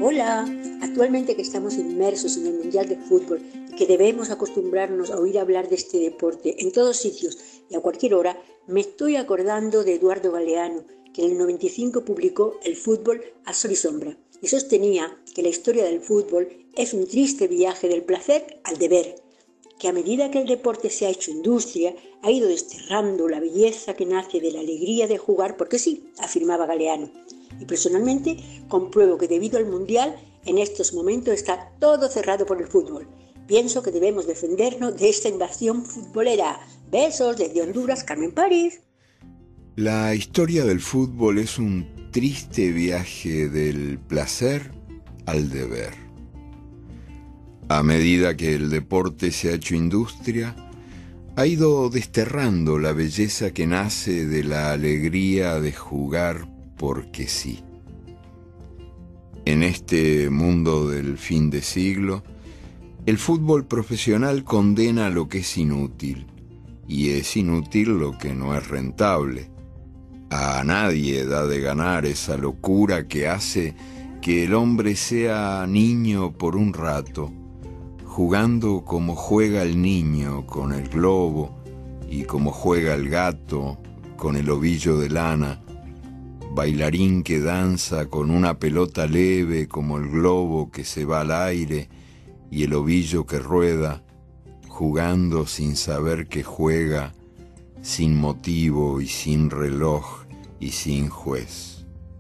Hola, actualmente que estamos inmersos en el Mundial de Fútbol y que debemos acostumbrarnos a oír hablar de este deporte en todos sitios y a cualquier hora, me estoy acordando de Eduardo Galeano, que en el 95 publicó El fútbol a sol y sombra y sostenía que la historia del fútbol es un triste viaje del placer al deber, que a medida que el deporte se ha hecho industria, ha ido desterrando la belleza que nace de la alegría de jugar, porque sí, afirmaba Galeano. Y personalmente compruebo que debido al Mundial, en estos momentos está todo cerrado por el fútbol. Pienso que debemos defendernos de esta invasión futbolera. Besos desde Honduras, Carmen París. La historia del fútbol es un triste viaje del placer al deber. A medida que el deporte se ha hecho industria, ha ido desterrando la belleza que nace de la alegría de jugar porque sí. En este mundo del fin de siglo, el fútbol profesional condena lo que es inútil, y es inútil lo que no es rentable. A nadie da de ganar esa locura que hace que el hombre sea niño por un rato, jugando como juega el niño con el globo y como juega el gato con el ovillo de lana, bailarín que danza con una pelota leve como el globo que se va al aire y el ovillo que rueda, jugando sin saber que juega, sin motivo y sin reloj y sin juez.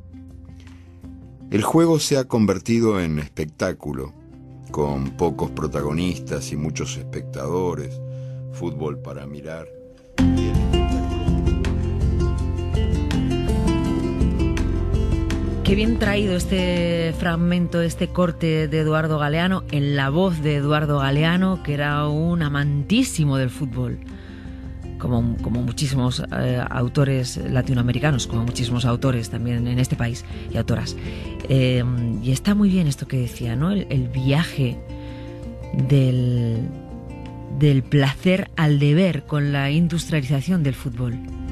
El juego se ha convertido en espectáculo, con pocos protagonistas y muchos espectadores, fútbol para mirar. Qué bien traído este fragmento, este corte de Eduardo Galeano, en la voz de Eduardo Galeano, que era un amantísimo del fútbol, como muchísimos autores latinoamericanos, como muchísimos autores también en este país y autoras. Y está muy bien esto que decía, ¿no? El viaje del placer al deber con la industrialización del fútbol.